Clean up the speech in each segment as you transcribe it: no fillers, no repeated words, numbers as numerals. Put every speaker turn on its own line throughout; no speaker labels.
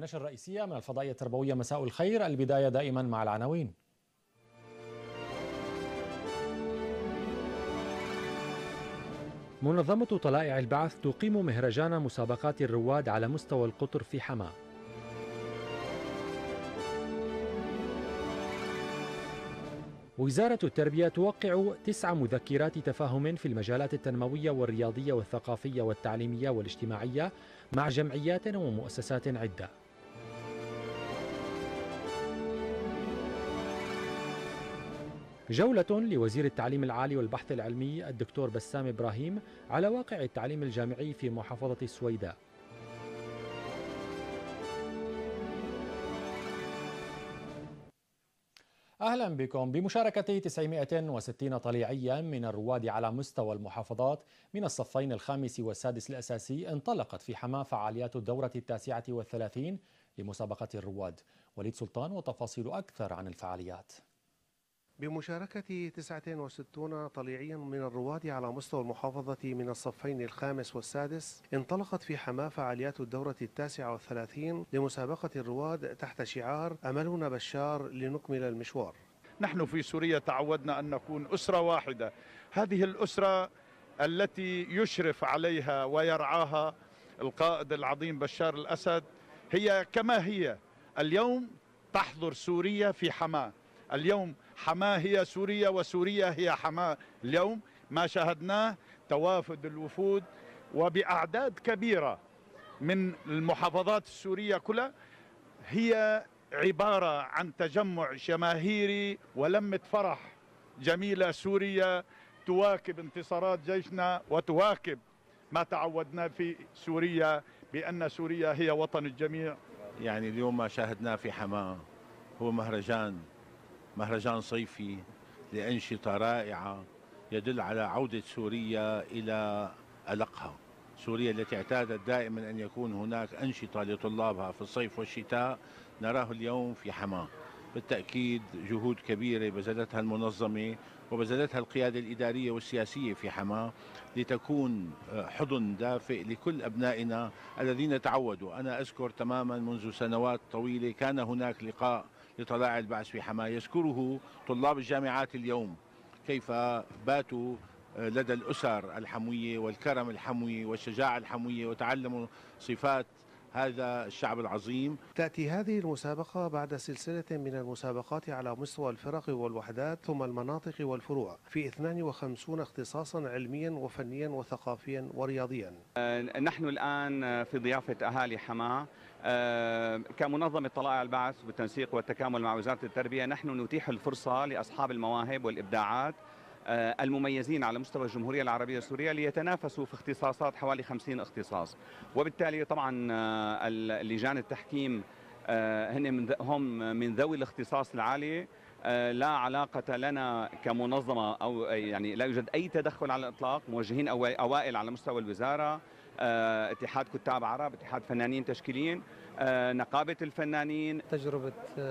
نشر رئيسية من الفضائية التربوية. مساء الخير، البداية دائما مع العناوين. منظمة طلائع البعث تقيم مهرجان مسابقات الرواد على مستوى القطر في حماة. وزارة التربية توقع 9 مذكرات تفاهم في المجالات التنموية والرياضية والثقافية والتعليمية والاجتماعية مع جمعيات ومؤسسات عدة. جولة لوزير التعليم العالي والبحث العلمي الدكتور بسام إبراهيم على واقع التعليم الجامعي في محافظة السويداء. أهلا بكم. بمشاركة 960 طليعيا من الرواد على مستوى المحافظات من الصفين الخامس والسادس الأساسي انطلقت في حماة فعاليات الدورة 39 لمسابقة الرواد. وليد سلطان وتفاصيل أكثر عن الفعاليات.
بمشاركة 69 طليعيا من الرواد على مستوى المحافظة من الصفين الخامس والسادس انطلقت في حماة فعاليات الدورة 39 لمسابقة الرواد تحت شعار أملنا بشار لنكمل المشوار.
نحن في سوريا تعودنا أن نكون أسرة واحدة، هذه الأسرة التي يشرف عليها ويرعاها القائد العظيم بشار الأسد هي كما هي اليوم تحضر سوريا في حماة. اليوم حماة هي سوريا وسوريا هي حماة. اليوم ما شاهدناه توافد الوفود وبأعداد كبيرة من المحافظات السورية كلها، هي عبارة عن تجمع جماهيري ولمة فرح جميلة. سوريا تواكب انتصارات جيشنا وتواكب ما تعودنا في سوريا بأن سوريا هي وطن الجميع.
يعني اليوم ما شاهدناه في حماة هو مهرجان صيفي لأنشطة رائعة يدل على عودة سوريا إلى ألقها. سوريا التي اعتادت دائما أن يكون هناك أنشطة لطلابها في الصيف والشتاء نراه اليوم في حماة. بالتأكيد جهود كبيرة بذلتها المنظمة وبذلتها القيادة الإدارية والسياسية في حماة لتكون حضن دافئ لكل أبنائنا الذين تعودوا. أنا أذكر تماما منذ سنوات طويلة كان هناك لقاء لطلائع البعث في حماة يذكره طلاب الجامعات اليوم، كيف باتوا لدى الأسر الحموية والكرم الحموي والشجاعة الحموية وتعلموا صفات هذا الشعب العظيم.
تأتي هذه المسابقة بعد سلسلة من المسابقات على مستوى الفرق والوحدات ثم المناطق والفروع في 52 اختصاصا علميا وفنيا وثقافيا ورياضيا.
نحن الآن في ضيافة أهالي حماة كمنظمة طلائع البعث بالتنسيق والتكامل مع وزارة التربية. نحن نتيح الفرصة لأصحاب المواهب والإبداعات المميزين على مستوى الجمهورية العربية السورية ليتنافسوا في اختصاصات حوالي 50 اختصاص. وبالتالي طبعا لجان التحكيم هم من ذوي الاختصاص العالي. لا علاقة لنا كمنظمة أو يعني لا يوجد أي تدخل على الإطلاق. موجهين أوائل على مستوى الوزارة، اتحاد كتاب عرب، اتحاد فنانين تشكيليين، نقابة الفنانين.
تجربة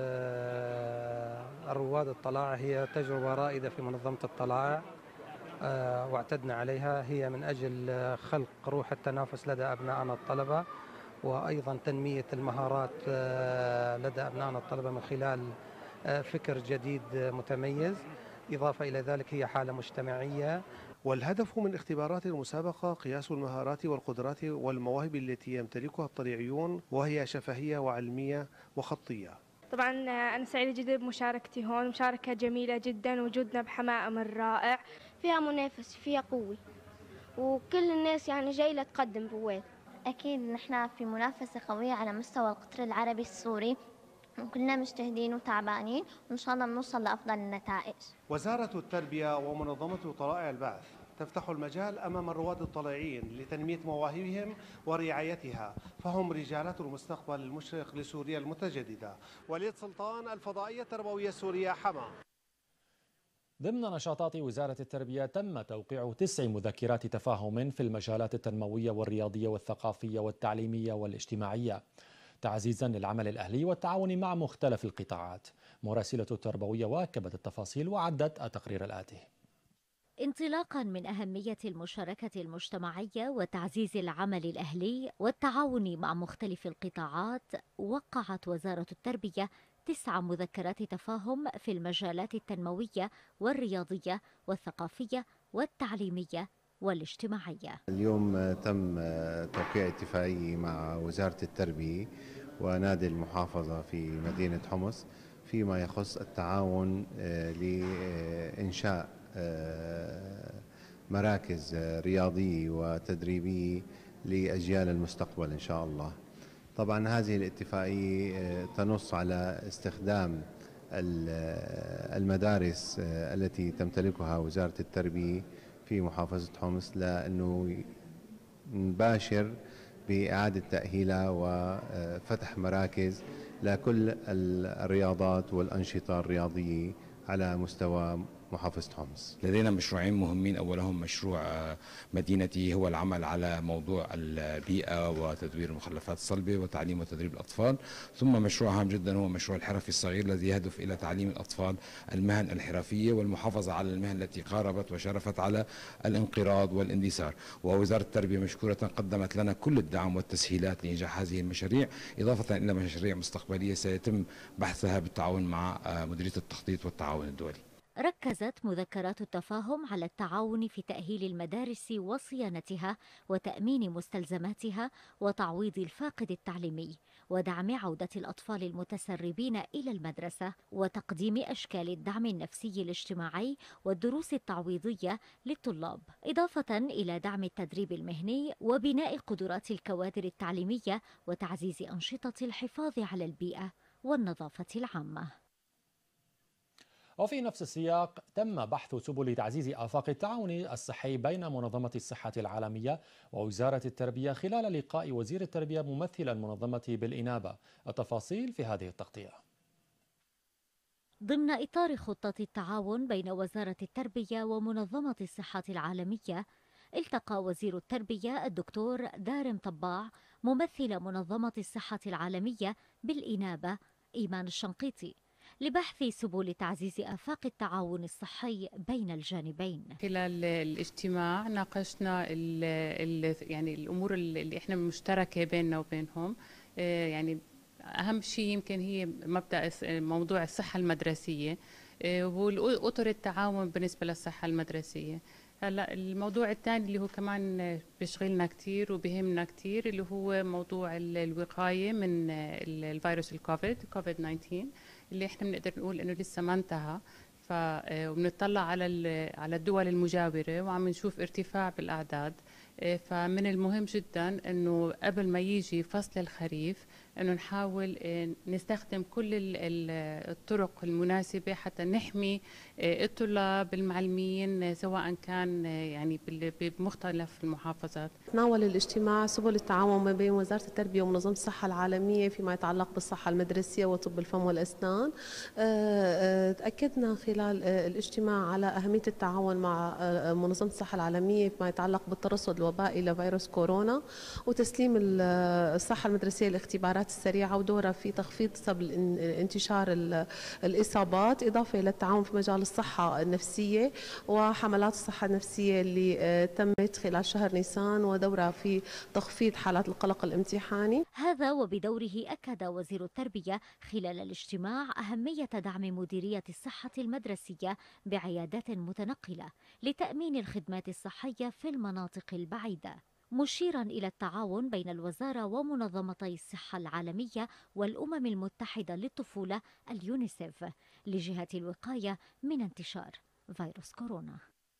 الرواد الطلائع هي تجربة رائدة في منظمة الطلائع واعتدنا عليها. هي من أجل خلق روح التنافس لدى أبنائنا الطلبة وأيضا تنمية المهارات لدى أبنائنا الطلبة من خلال فكر جديد متميز. إضافة إلى ذلك هي حالة مجتمعية.
والهدف من اختبارات المسابقة قياس المهارات والقدرات والمواهب التي يمتلكها الطليعيون، وهي شفهية وعلمية وخطية.
طبعا أنا سعيدة جدا بمشاركتي هون، مشاركة جميلة جدا. وجودنا بحماة أمر رائع،
فيها منافسة، فيها قوة، وكل الناس يعني جاي لتقدم رواد.
أكيد نحن في منافسة قوية على مستوى القطر العربي السوري، وكلنا مجتهدين وتعبانين وإن شاء الله بنوصل لأفضل النتائج.
وزارة التربية ومنظمة طلائع البعث تفتح المجال أمام الرواد الطلائعيين لتنمية مواهبهم ورعايتها، فهم رجالات المستقبل المشرق لسوريا المتجددة. وليد سلطان، الفضائية التربوية السورية، حماة.
ضمن نشاطات وزارة التربية تم توقيع 9 مذكرات تفاهم في المجالات التنموية والرياضية والثقافية والتعليمية والاجتماعية، تعزيزا للعمل الأهلي والتعاون مع مختلف القطاعات. مراسلة التربوية واكبت التفاصيل وعدت التقرير الآتي.
انطلاقا من أهمية المشاركة المجتمعية وتعزيز العمل الأهلي والتعاون مع مختلف القطاعات، وقعت وزارة التربية 9 مذكرات تفاهم في المجالات التنموية والرياضية والثقافية والتعليمية والاجتماعية.
اليوم تم توقيع اتفاقية مع وزارة التربية ونادي المحافظة في مدينة حمص فيما يخص التعاون لإنشاء مراكز رياضية وتدريبية لأجيال المستقبل إن شاء الله. طبعا هذه الاتفاقية تنص على استخدام المدارس التي تمتلكها وزارة التربية في محافظة حمص لأنه نباشر بإعادة تأهيلها وفتح مراكز لكل الرياضات والأنشطة الرياضية على مستوى محافظة حمص.
لدينا مشروعين مهمين، أولهم مشروع مدينتي هو العمل على موضوع البيئة وتدوير المخلفات الصلبة وتعليم وتدريب الأطفال، ثم مشروع هام جدا هو مشروع الحرفي الصغير الذي يهدف إلى تعليم الأطفال المهن الحرفية والمحافظة على المهن التي قاربت وشرفت على الانقراض والاندثار. ووزارة التربية مشكورة قدمت لنا كل الدعم والتسهيلات لإنجاح هذه المشاريع، إضافة إلى مشاريع مستقبلية سيتم بحثها بالتعاون مع مديرية التخطيط والتعاون الدولي.
ركزت مذكرات التفاهم على التعاون في تأهيل المدارس وصيانتها وتأمين مستلزماتها وتعويض الفاقد التعليمي ودعم عودة الأطفال المتسربين إلى المدرسة وتقديم أشكال الدعم النفسي الاجتماعي والدروس التعويضية للطلاب، إضافة إلى دعم التدريب المهني وبناء قدرات الكوادر التعليمية وتعزيز أنشطة الحفاظ على البيئة والنظافة العامة.
وفي نفس السياق تم بحث سبل تعزيز آفاق التعاون الصحي بين منظمة الصحة العالمية ووزارة التربية خلال لقاء وزير التربية ممثل المنظمة بالإنابة. التفاصيل في هذه التغطية.
ضمن إطار خطة التعاون بين وزارة التربية ومنظمة الصحة العالمية، التقى وزير التربية الدكتور دارم طباع ممثل منظمة الصحة العالمية بالإنابة إيمان الشنقيطي لبحث سبل تعزيز آفاق التعاون الصحي بين الجانبين.
خلال الاجتماع ناقشنا يعني الأمور اللي احنا مشتركة بيننا وبينهم. يعني أهم شيء يمكن هي مبدأ موضوع الصحة المدرسية والأطر التعاون بالنسبة للصحة المدرسية. هلا الموضوع الثاني اللي هو كمان بيشغلنا كثير وبيهمنا كثير اللي هو موضوع الوقاية من الفيروس كوفيد 19 اللي احنا بنقدر نقول انه لسه ما انتهى. وبنطلع على الدول المجاورة وعم نشوف ارتفاع بالأعداد. فمن المهم جدا انه قبل ما يجي فصل الخريف انه نحاول نستخدم كل الطرق المناسبة حتى نحمي الطلاب المعلمين سواء كان يعني بمختلف المحافظات.
تناول الاجتماع سبل التعاون ما بين وزارة التربية ومنظمة الصحة العالمية فيما يتعلق بالصحة المدرسية وطب الفم والأسنان. تأكدنا خلال الاجتماع على أهمية التعاون مع منظمة الصحة العالمية فيما يتعلق بالترصد الوبائي لفيروس كورونا وتسليم الصحة المدرسية الاختبارات السريعة ودورها في تخفيض سبب انتشار الإصابات، إضافة إلى التعاون في مجال الصحة النفسية وحملات الصحة النفسية اللي تمت خلال شهر نيسان ودورها في تخفيض حالات القلق الامتحاني.
هذا وبدوره أكد وزير التربية خلال الاجتماع أهمية دعم مديرية الصحة المدرسية بعيادات متنقلة لتأمين الخدمات الصحية في المناطق البعيدة، مشيرا إلى التعاون بين الوزارة ومنظمتي الصحة العالمية والأمم المتحدة للطفولة اليونيسيف لجهة الوقاية من انتشار فيروس كورونا.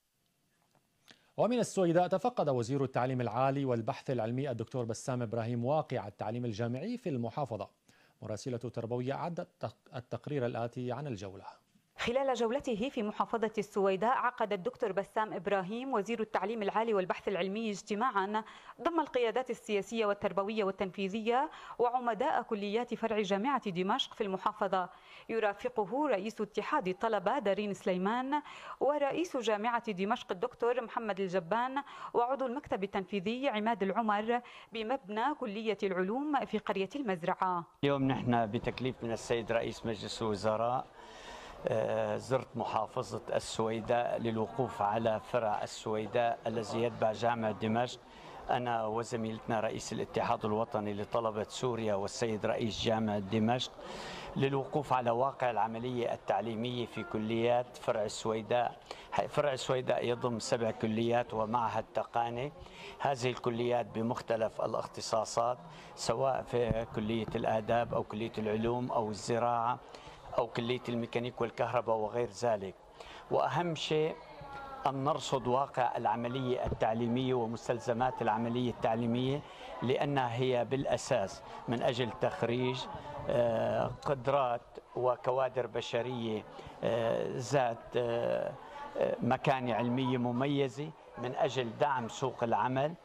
ومن السويداء تفقد وزير التعليم العالي والبحث العلمي الدكتور بسام إبراهيم واقع التعليم الجامعي في المحافظة. مراسلة تربوية أعدت التقرير الآتي عن الجولة.
خلال جولته في محافظة السويداء عقد الدكتور بسام إبراهيم وزير التعليم العالي والبحث العلمي اجتماعا ضم القيادات السياسية والتربوية والتنفيذية وعمداء كليات فرع جامعة دمشق في المحافظة، يرافقه رئيس اتحاد الطلبة دارين سليمان ورئيس جامعة دمشق الدكتور محمد الجبان وعضو المكتب التنفيذي عماد العمر بمبنى كلية العلوم في قرية المزرعة.
اليوم نحن بتكليف من السيد رئيس مجلس الوزراء زرت محافظة السويداء للوقوف على فرع السويداء الذي يتبع جامعة دمشق، أنا وزميلتنا رئيس الاتحاد الوطني لطلبة سوريا والسيد رئيس جامعة دمشق، للوقوف على واقع العملية التعليمية في كليات فرع السويداء. فرع السويداء يضم 7 كليات ومعهد تقاني. هذه الكليات بمختلف الاختصاصات، سواء في كلية الآداب أو كلية العلوم أو الزراعة أو كلية الميكانيك والكهرباء وغير ذلك. وأهم شيء أن نرصد واقع العملية التعليمية ومستلزمات العملية التعليمية، لأنها هي بالأساس من أجل تخريج قدرات وكوادر بشرية ذات مكانة علمية مميزة من أجل دعم سوق العمل،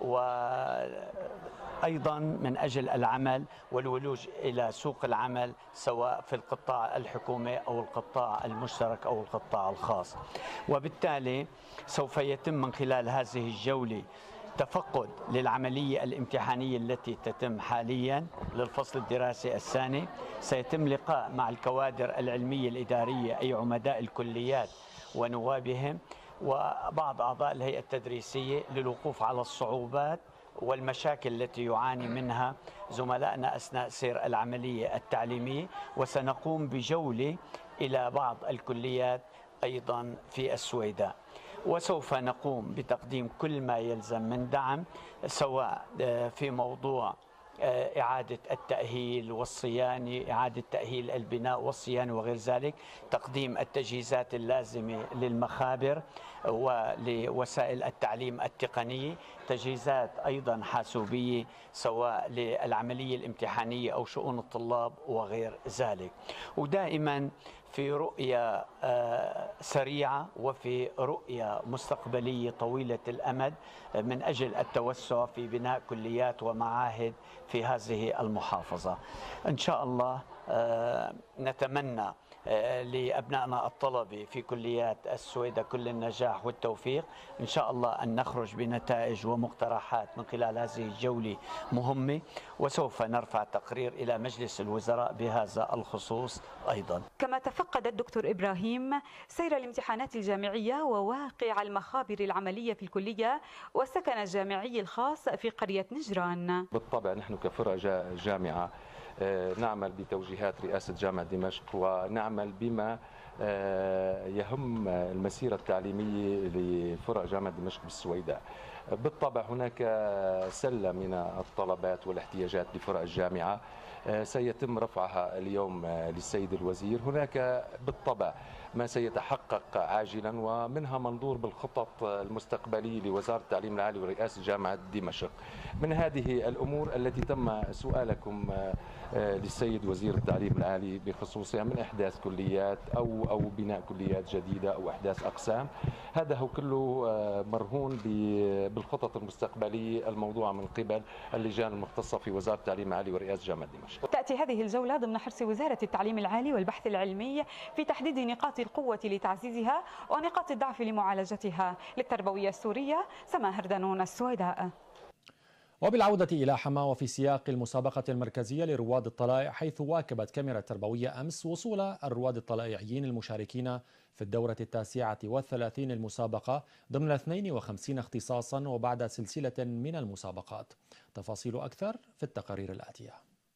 وأيضا من أجل العمل والولوج إلى سوق العمل سواء في القطاع الحكومي أو القطاع المشترك أو القطاع الخاص. وبالتالي سوف يتم من خلال هذه الجولة تفقد للعملية الامتحانية التي تتم حاليا للفصل الدراسي الثاني. سيتم لقاء مع الكوادر العلمية الإدارية أي عمداء الكليات ونوابهم وبعض أعضاء الهيئة التدريسية للوقوف على الصعوبات والمشاكل التي يعاني منها زملائنا أثناء سير العملية التعليمية. وسنقوم بجولة إلى بعض الكليات أيضا في السويداء، وسوف نقوم بتقديم كل ما يلزم من دعم، سواء في موضوع إعادة التأهيل والصيانة، إعادة تأهيل البناء والصيانة وغير ذلك، تقديم التجهيزات اللازمة للمخابر ولوسائل التعليم التقنية، تجهيزات أيضا حاسوبية سواء للعملية الامتحانية أو شؤون الطلاب وغير ذلك. ودائما في رؤية سريعة وفي رؤية مستقبلية طويلة الأمد من أجل التوسع في بناء كليات ومعاهد في هذه المحافظة. إن شاء الله نتمنى لأبنائنا الطلبة في كليات السويداء كل النجاح والتوفيق. إن شاء الله أن نخرج بنتائج ومقترحات من خلال هذه الجولة مهمة، وسوف نرفع تقرير إلى مجلس الوزراء بهذا الخصوص أيضا.
كما تفقد الدكتور إبراهيم سير الامتحانات الجامعية وواقع المخابر العملية في الكلية والسكن الجامعي الخاص في قرية نجران.
بالطبع نحن كفرع جامعة نعمل بتوجيهات رئاسة جامعة دمشق ونعمل بما يهم المسيرة التعليمية لفرع جامعة دمشق بالسويداء. بالطبع هناك سلة من الطلبات والاحتياجات لفرع الجامعة سيتم رفعها اليوم للسيد الوزير. هناك بالطبع ما سيتحقق عاجلا ومنها منظور بالخطط المستقبلية لوزارة التعليم العالي ورئاسة جامعة دمشق. من هذه الأمور التي تم سؤالكم للسيد وزير التعليم العالي بخصوصها من إحداث كليات أو بناء كليات جديدة أو إحداث أقسام، هذا هو كله مرهون بالخطط المستقبلية الموضوعة من قبل اللجان المختصة في وزارة التعليم العالي ورئاسة جامعة دمشق.
تأتي هذه الجولة ضمن حرص وزارة التعليم العالي والبحث العلمي في تحديد نقاط القوة لتعزيزها ونقاط الضعف لمعالجتها. للتربوية السورية سما هردانون، السويداء.
وبالعودة إلى حما وفي سياق المسابقة المركزية لرواد الطلائع، حيث واكبت كاميرا التربوية أمس وصول الرواد الطلائعيين المشاركين في الدورة 39 المسابقة ضمن 52 اختصاصا وبعد سلسلة من المسابقات. تفاصيل أكثر في التقارير الآتية.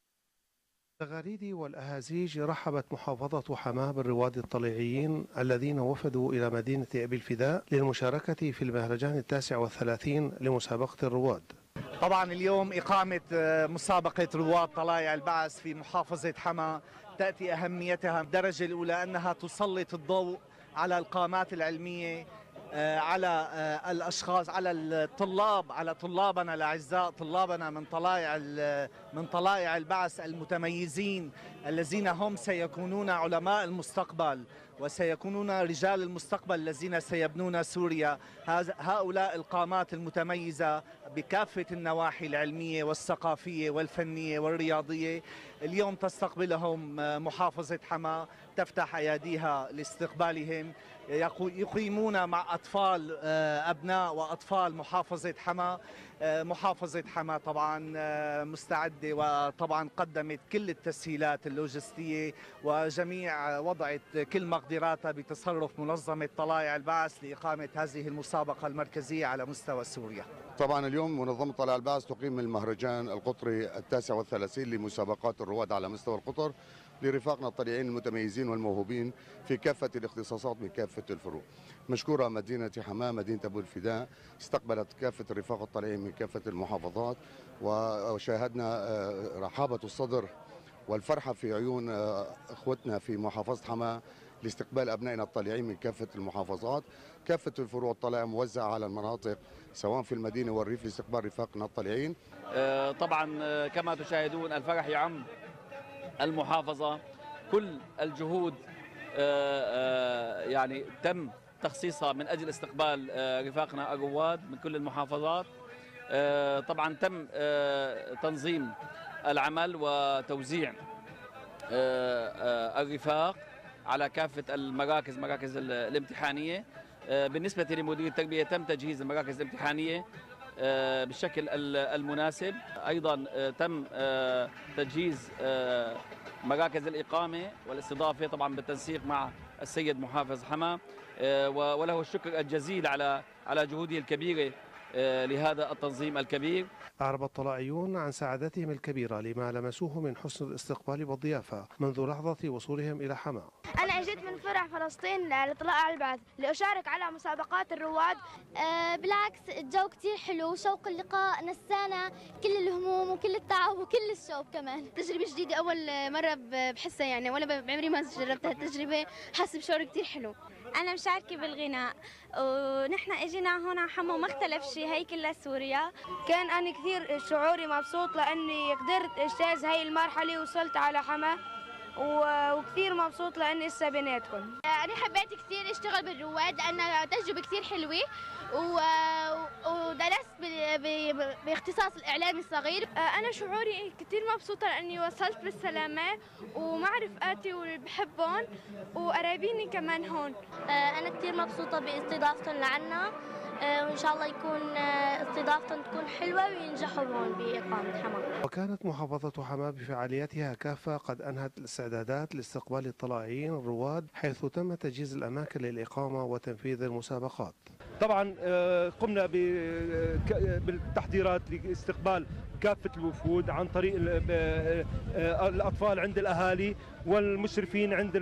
التغاريد والأهازيج رحبت محافظة حماة بالرواد الطليعيين الذين وفدوا إلى مدينة أبي الفداء للمشاركة في المهرجان 39 لمسابقة الرواد.
طبعا اليوم إقامة مسابقة رواد طلائع البعث في محافظة حماة تأتي أهميتها بالدرجة الأولى أنها تسلط الضوء على القامات العلمية، على الأشخاص، على الطلاب، على طلابنا الأعزاء، طلابنا من طلائع البعث المتميزين الذين هم سيكونون علماء المستقبل وسيكونون رجال المستقبل الذين سيبنون سوريا. هؤلاء القامات المتميزة بكافة النواحي العلمية والثقافية والفنية والرياضية اليوم تستقبلهم محافظة حماة، تفتح أياديها لاستقبالهم. يقيمون مع أطفال أبناء وأطفال محافظة حماة محافظة حما طبعا مستعدة، وطبعا قدمت كل التسهيلات اللوجستية وجميع وضعت كل مقدراتها بتصرف منظمة طلائع البعث لإقامة هذه المسابقة المركزية على مستوى سوريا.
طبعا اليوم منظمة طلائع البعث تقيم المهرجان القطري 39 لمسابقات الرواد على مستوى القطر لرفاقنا الطليعيين المتميزين والموهوبين في كافة الاختصاصات من كافة الفروع. مشكورة مدينة حماة، مدينة أبو الفداء استقبلت كافة الرفاق الطليعيين من كافة المحافظات، وشاهدنا رحابة الصدر والفرحة في عيون اخوتنا في محافظة حماة لاستقبال أبنائنا الطليعيين من كافة المحافظات. كافة الفروع الطلائع موزعة على المناطق سواء في المدينة والريف لاستقبال رفاقنا الطليعيين.
طبعا كما تشاهدون الفرح يعم المحافظة، كل الجهود يعني تم تخصيصها من أجل استقبال رفاقنا الرواد من كل المحافظات. طبعا تم تنظيم العمل وتوزيع الرفاق على كافة مراكز الامتحانية. بالنسبة لمدير التربية تم تجهيز المراكز الامتحانية بالشكل المناسب. أيضا تم تجهيز مراكز الإقامة والاستضافة طبعا بالتنسيق مع السيد محافظ حما، وله الشكر الجزيل على جهوده الكبيرة لهذا التنظيم الكبير.
أعرب الطلائعيون عن سعادتهم الكبيرة لما لمسوه من حسن الاستقبال والضيافة منذ لحظة وصولهم إلى حما.
أنا أجيت من فرع فلسطين لطلائع البعث لأشارك على مسابقات الرواد.
بالعكس الجو كتير حلو، شوق اللقاء نسانا كل الهموم وكل التعب وكل الشوق كمان.
تجربة جديدة أول مرة بحسها يعني، ولا بعمري ما جربتها التجربة، حاسة بشعور كتير حلو.
أنا مشاركة بالغناء ونحن اجينا هون على حما مختلف شيء هي كلها سوريا.
كان أنا كثير شعوري مبسوط لأني قدرت اجتاز هاي المرحلة ووصلت على حما، وكثير مبسوط لأني لسه بيناتكم.
أنا حبيت كثير أشتغل بالرواد لأنها تجربة كثير حلوة، ودرست باختصاص الإعلام الصغير.
أنا شعوري كثير مبسوطة لأني وصلت بالسلامة ومع رفقاتي واللي بحبهم وقرايبيني كمان هون.
أنا كثير مبسوطة باستضافتهم لعنا، وإن شاء الله يكون استضافتهم تكون حلوة وينجحوا هون بإقامة حما.
وكانت محافظة حما بفعالياتها كافة قد أنهت الاستعدادات لاستقبال الطلائعيين الرواد، حيث تم تجهيز الأماكن للإقامة وتنفيذ المسابقات.
طبعا قمنا بالتحضيرات لاستقبال كافة الوفود عن طريق الأطفال عند الأهالي والمشرفين عند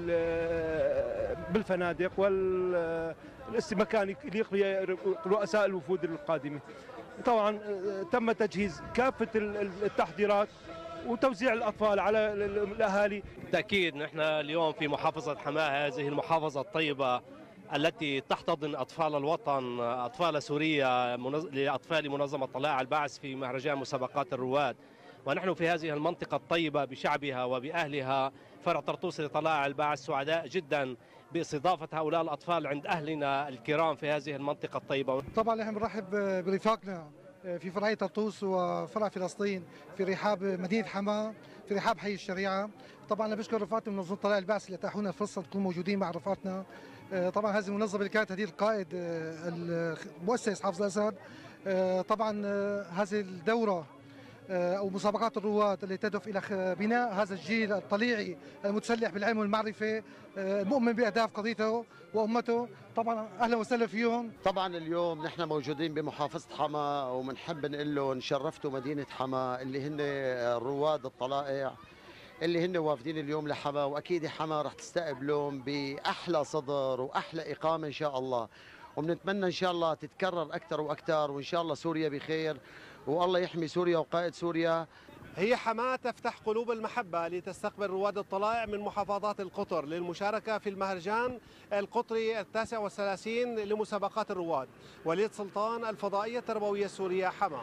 بالفنادق والمكان يليق برؤساء الوفود القادمة. طبعا تم تجهيز كافة التحضيرات وتوزيع الأطفال على الأهالي.
بالتأكيد نحن اليوم في محافظة حماة، هذه المحافظة الطيبة التي تحتضن أطفال الوطن، أطفال سوريا، لأطفال منظمة طلائع البعث في مهرجان مسابقات الرواد. ونحن في هذه المنطقة الطيبة بشعبها وبأهلها فرع طرطوس لطلائع البعث سعداء جدا باستضافة هؤلاء الأطفال عند أهلنا الكرام في هذه المنطقة الطيبة.
طبعا نحن بنرحب برفاقنا في فرع طرطوس وفرع فلسطين في رحاب مدينة حما، في رحاب حي الشريعة. طبعا أنا بشكر رفقاتنا من منظمة طلائع البعث اللي اتاحونا الفرصة نكون موجودين مع رفقاتنا. طبعا هذه المنظمة اللي كانت تدير القائد المؤسس حافظ الأسد. طبعا هذه الدورة أو مسابقات الرواد اللي تهدف إلى بناء هذا الجيل الطليعي المتسلح بالعلم والمعرفة، المؤمن بأهداف قضيته وأمته. طبعا أهلا وسهلا فيهم.
طبعا اليوم نحن موجودين بمحافظة حما وبنحب نقول له شرفتوا مدينة حما اللي هن رواد الطلائع اللي هن وافدين اليوم لحما، واكيد حما رح تستقبلهم باحلى صدر واحلى اقامه ان شاء الله، وبنتمنى ان شاء الله تتكرر اكثر واكثر، وان شاء الله سوريا بخير والله يحمي سوريا وقائد سوريا.
هي حما تفتح قلوب المحبة لتستقبل رواد الطلائع من محافظات القطر للمشاركة في المهرجان القطري 39 لمسابقات الرواد. وليد سلطان، الفضائية التربوية السورية، حما.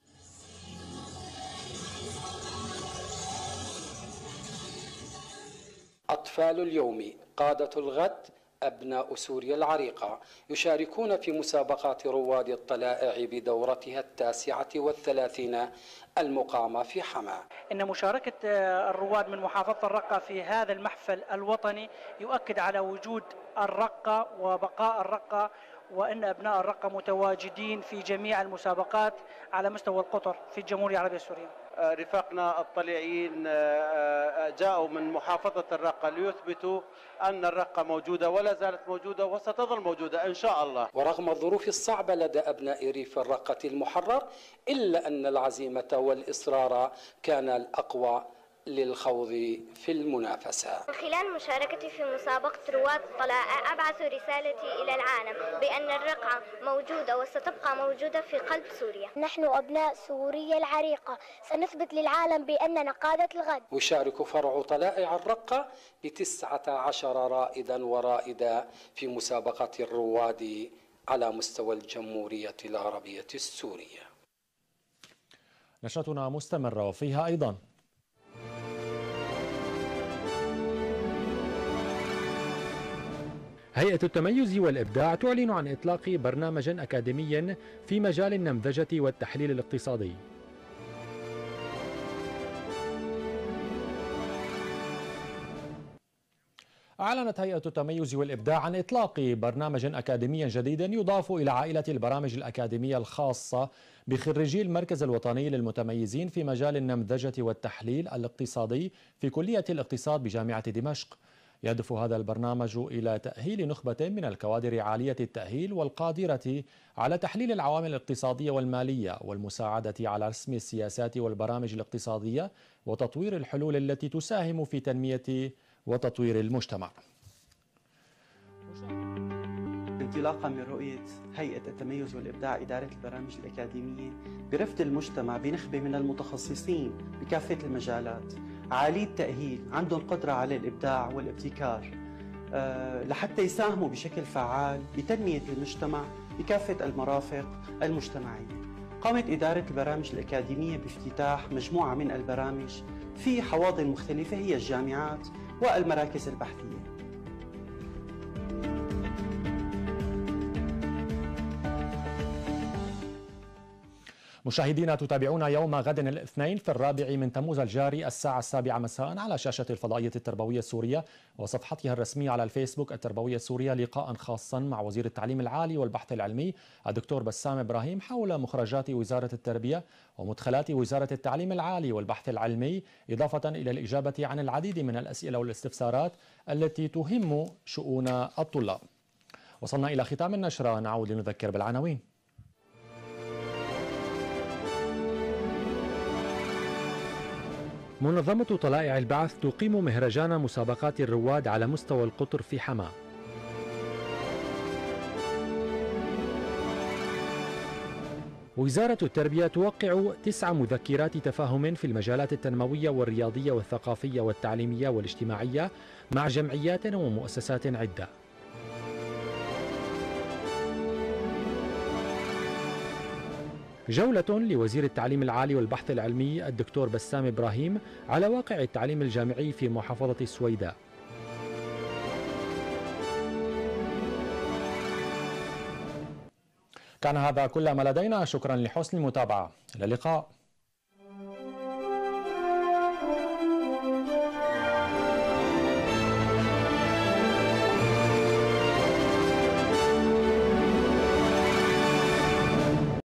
أطفال اليوم قادة الغد أبناء سوريا العريقة يشاركون في مسابقات رواد الطلائع بدورتها 39 المقامة في حما.
إن مشاركة الرواد من محافظة الرقة في هذا المحفل الوطني يؤكد على وجود الرقة وبقاء الرقة وأن أبناء الرقة متواجدين في جميع المسابقات على مستوى القطر في الجمهورية العربية السورية.
رفاقنا الطليعيين جاءوا من محافظة الرقة ليثبتوا أن الرقة موجودة ولا زالت موجودة وستظل موجودة إن شاء الله.
ورغم الظروف الصعبة لدى أبناء ريف الرقة المحرر إلا أن العزيمة والإصرار كان الأقوى للخوض في المنافسة.
من خلال مشاركتي في مسابقة رواد الطلائع أبعث رسالتي إلى العالم بأن الرقعة موجودة وستبقى موجودة في قلب سوريا. نحن أبناء سوريا العريقة، سنثبت للعالم بأننا قادة الغد.
يشارك فرع طلائع الرقة ب19 رائدا ورائدة في مسابقة الرواد على مستوى الجمهورية العربية السورية.
نشرتنا مستمرة وفيها أيضا هيئة التميز والإبداع تعلن عن إطلاق برنامج أكاديمي في مجال النمذجة والتحليل الاقتصادي. أعلنت هيئة التميز والإبداع عن إطلاق برنامج أكاديمي جديد يضاف إلى عائلة البرامج الأكاديمية الخاصة بخريجي المركز الوطني للمتميزين في مجال النمذجة والتحليل الاقتصادي في كلية الاقتصاد بجامعة دمشق. يهدف هذا البرنامج إلى تأهيل نخبة من الكوادر عالية التأهيل والقادرة على تحليل العوامل الاقتصادية والمالية والمساعدة على رسم السياسات والبرامج الاقتصادية وتطوير الحلول التي تساهم في تنمية وتطوير المجتمع.
انطلاقا من رؤية هيئة التميز والإبداع إدارة البرامج الأكاديمية برفد المجتمع بنخبة من المتخصصين بكافة المجالات عالي التأهيل عندهم قدرة على الإبداع والابتكار لحتى يساهموا بشكل فعال بتنمية المجتمع بكافة المرافق المجتمعية. قامت إدارة البرامج الأكاديمية بافتتاح مجموعة من البرامج في حواضن مختلفة هي الجامعات والمراكز البحثية.
مشاهدينا تتابعون يوم غد الاثنين في 4 من تموز الجاري الساعة 7 مساء على شاشة الفضائية التربوية السورية وصفحتها الرسمية على الفيسبوك التربوية السورية لقاء خاصا مع وزير التعليم العالي والبحث العلمي الدكتور بسام إبراهيم حول مخرجات وزارة التربية ومدخلات وزارة التعليم العالي والبحث العلمي، إضافة إلى الإجابة عن العديد من الأسئلة والاستفسارات التي تهم شؤون الطلاب. وصلنا إلى ختام النشرة، نعود لنذكر بالعناوين. منظمة طلائع البعث تقيم مهرجان مسابقات الرواد على مستوى القطر في حماة. وزارة التربية توقع 9 مذكرات تفاهم في المجالات التنموية والرياضية والثقافية والتعليمية والاجتماعية مع جمعيات ومؤسسات عدة. جولة لوزير التعليم العالي والبحث العلمي الدكتور بسام إبراهيم على واقع التعليم الجامعي في محافظة السويداء. كان هذا كل ما لدينا، شكرا لحسن المتابعة، إلى اللقاء.